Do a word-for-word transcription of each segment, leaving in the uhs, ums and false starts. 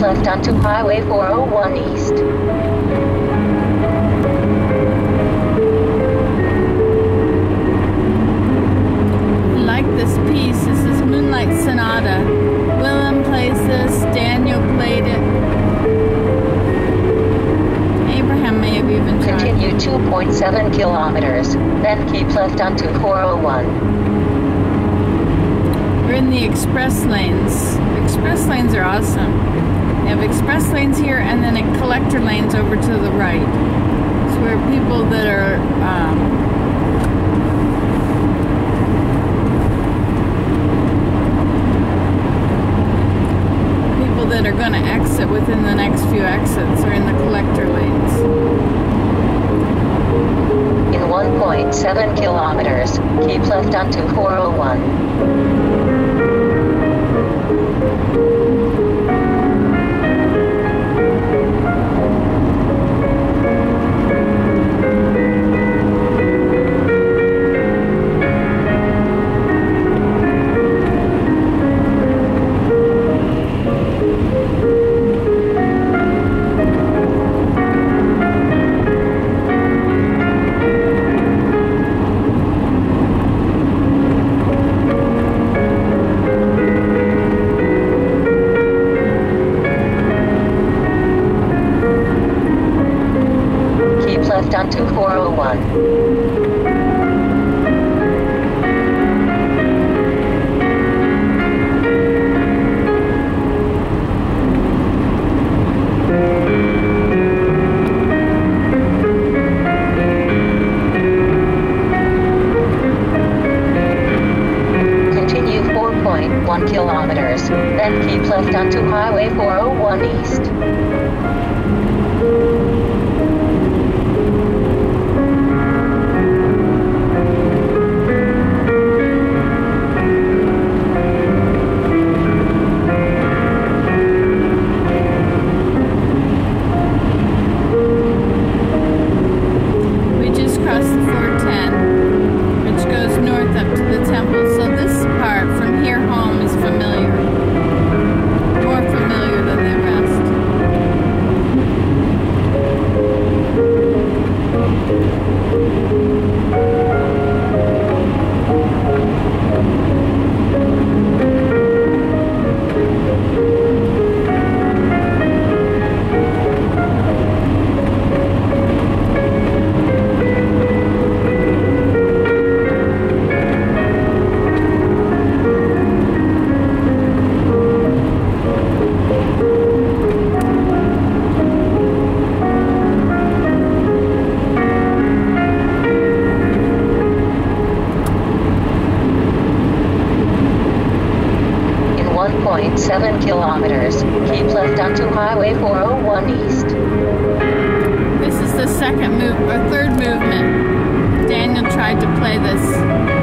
left onto Highway four oh one East. I like this piece. This is Moonlight Sonata. Willem plays this. Daniel played it. Abraham may have even tried. Continue two point seven kilometers, then keep left onto four oh one. We're in the express lanes. Express lanes are awesome. They have express lanes here and then a collector lanes over to the right. So where people that are um, people that are going to exit within the next few exits are in the collector lanes. In one point seven kilometers, keep left onto four oh one. Left onto four oh one. Continue four point one kilometers, then keep left onto Highway four oh one East. one point seven kilometers. Keep left onto Highway four oh one East. This is the second move, or third movement. Daniel tried to play this.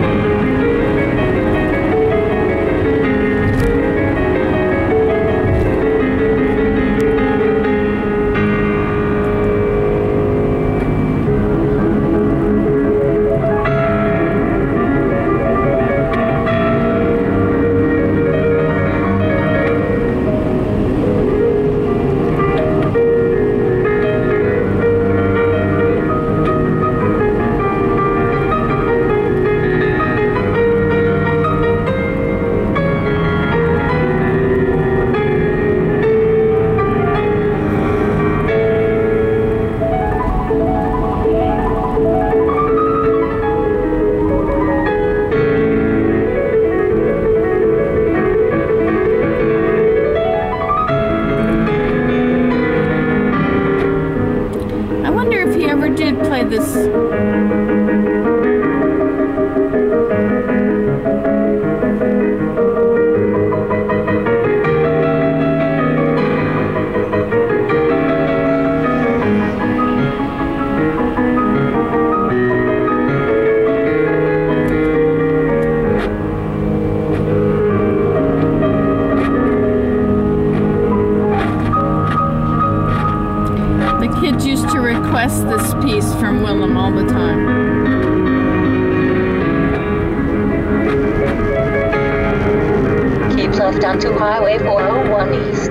Did play this. Kids used to request this piece from Willem all the time. Keep left onto Highway four oh one one east.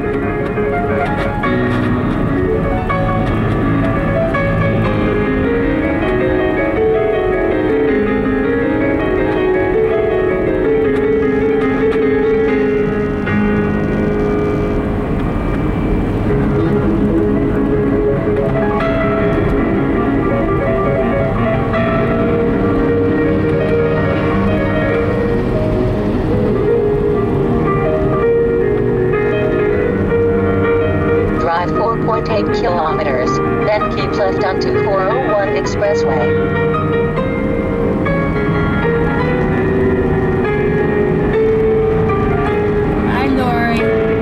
four point eight kilometers, then keep left onto four oh one Expressway. Hi, Lori.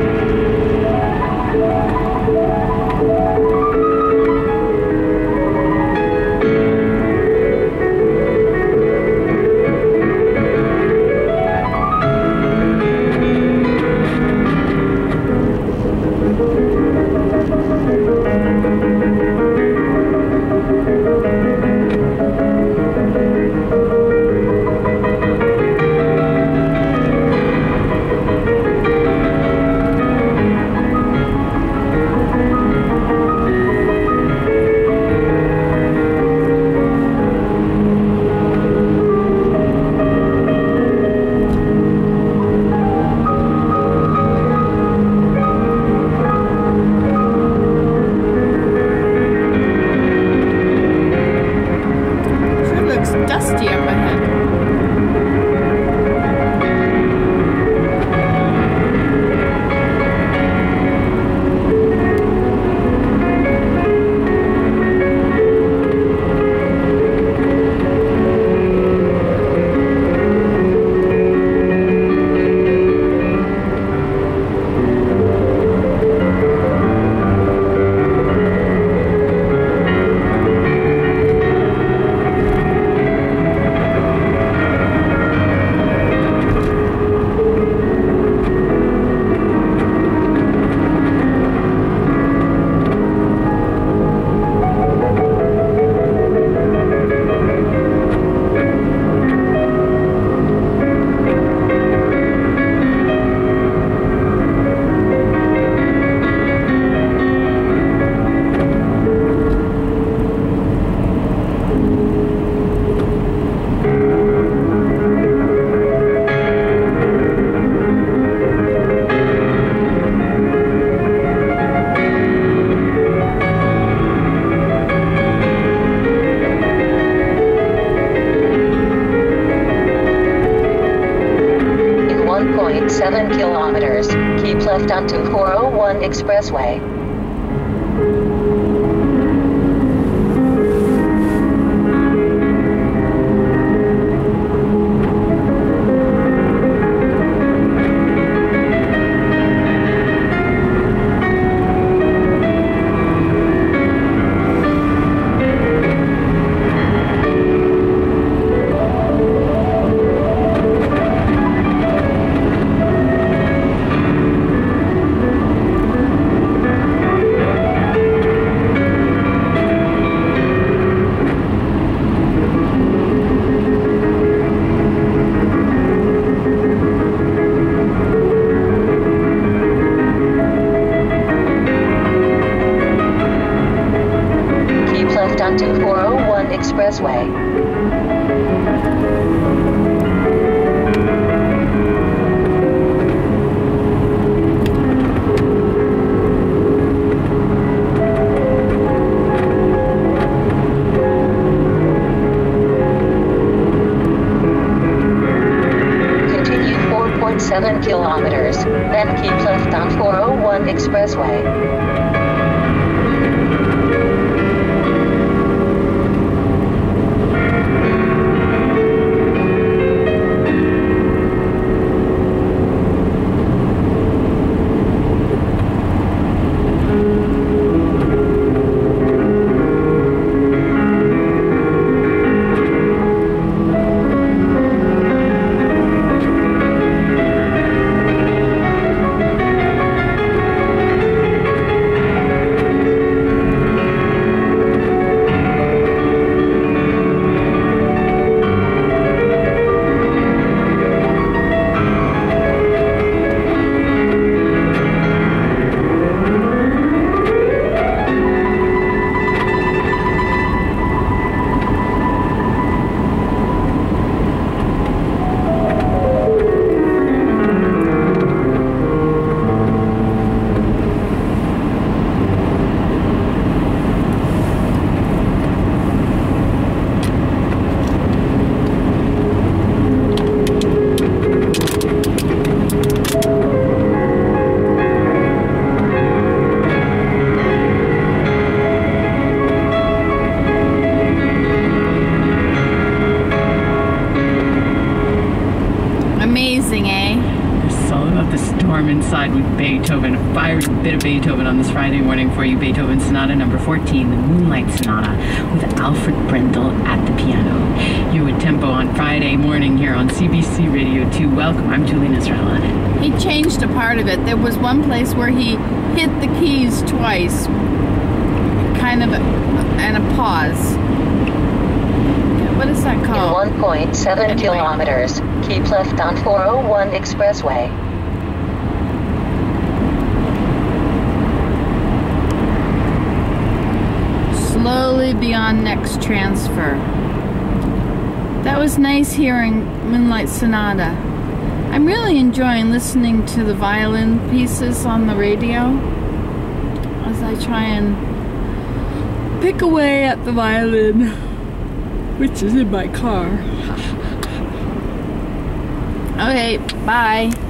Dusty up ahead. one point seven kilometers, keep left onto four oh one Expressway. Onto four oh one Expressway. Continue four point seven kilometers, then keep left on four oh one Expressway. Beethoven, a fiery bit of Beethoven on this Friday morning for you. Beethoven Sonata number fourteen, the Moonlight Sonata, with Alfred Brendel at the piano. You're with Tempo on Friday morning here on C B C Radio two. Welcome, I'm Julie Nasrallah. He changed a part of it. There was one place where he hit the keys twice, kind of, a, and a pause. What is that called? In one point seven Anyway. kilometers, keep left on four oh one Expressway. Slowly beyond next transfer. That was nice hearing Moonlight Sonata. I'm really enjoying listening to the violin pieces on the radio as I try and pick away at the violin, which is in my car. Okay, bye.